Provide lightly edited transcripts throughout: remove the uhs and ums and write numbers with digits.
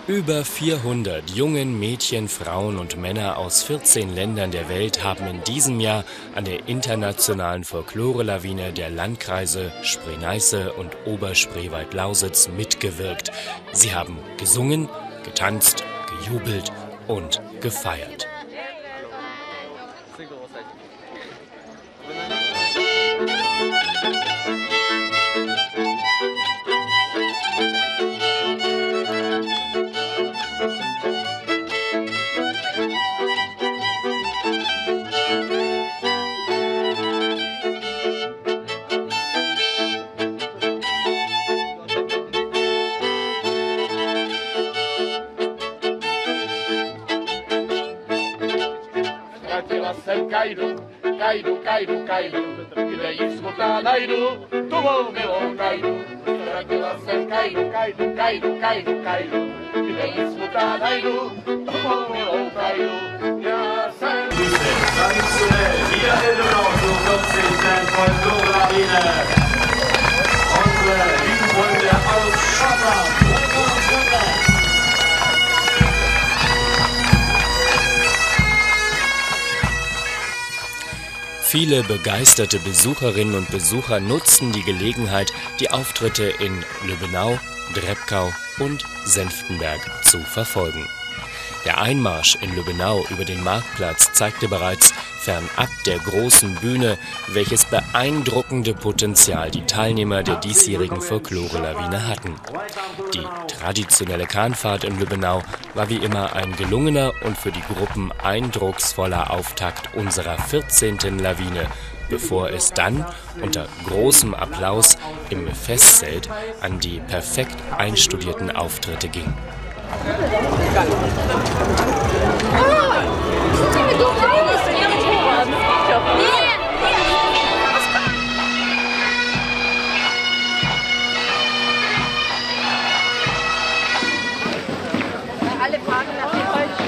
Über 400 jungen Mädchen, Frauen und Männer aus 14 Ländern der Welt haben in diesem Jahr an der internationalen Folklore-Lawine der Landkreise Spree-Neiße und Oberspreewald-Lausitz mitgewirkt. Sie haben gesungen, getanzt, gejubelt und gefeiert. Kaidu, kaidu, kaidu, kaidu, ile ismuta najdu, tu mówię o kaidu. Kaidu, kaidu, kaidu, kaidu, kaidu, ile ismuta najdu, tu mówię o kaidu. Ja sam... Traditionell, wir in Lübbenau zur 14. Folklore-Lawine. Unsere lieben Freunde aus Schottland. Viele begeisterte Besucherinnen und Besucher nutzten die Gelegenheit, die Auftritte in Lübbenau, Drebkau und Senftenberg zu verfolgen. Der Einmarsch in Lübbenau über den Marktplatz zeigte bereits fernab der großen Bühne, welches beeindruckende Potenzial die Teilnehmer der diesjährigen Folklore-Lawine hatten. Die traditionelle Kahnfahrt in Lübbenau war wie immer ein gelungener und für die Gruppen eindrucksvoller Auftakt unserer 14. Lawine, bevor es dann unter großem Applaus im Festzelt an die perfekt einstudierten Auftritte ging. Alle fragen nach dem Holzschuh.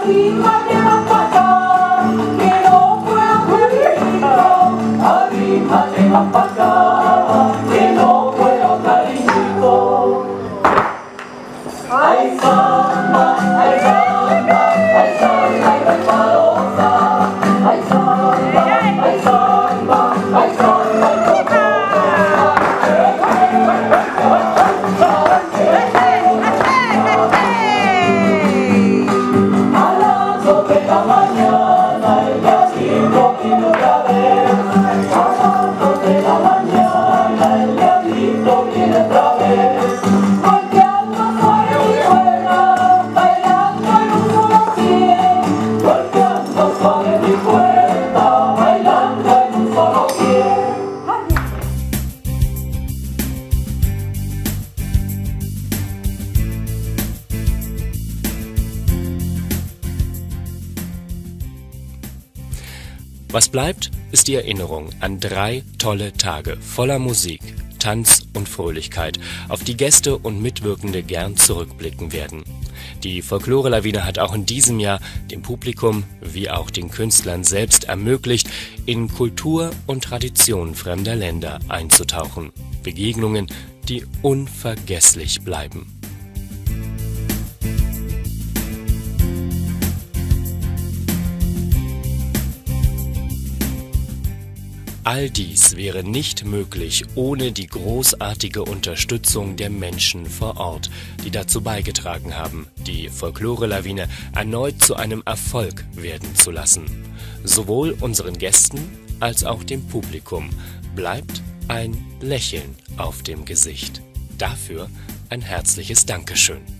Was bleibt, ist die Erinnerung an 3 tolle Tage voller Musik, Tanz und Fröhlichkeit, auf die Gäste und Mitwirkende gern zurückblicken werden. Die Folklore-Lawine hat auch in diesem Jahr dem Publikum wie auch den Künstlern selbst ermöglicht, in Kultur und Tradition fremder Länder einzutauchen. Begegnungen, die unvergesslich bleiben. All dies wäre nicht möglich ohne die großartige Unterstützung der Menschen vor Ort, die dazu beigetragen haben, die Folklore-Lawine erneut zu einem Erfolg werden zu lassen. Sowohl unseren Gästen als auch dem Publikum bleibt ein Lächeln auf dem Gesicht. Dafür ein herzliches Dankeschön.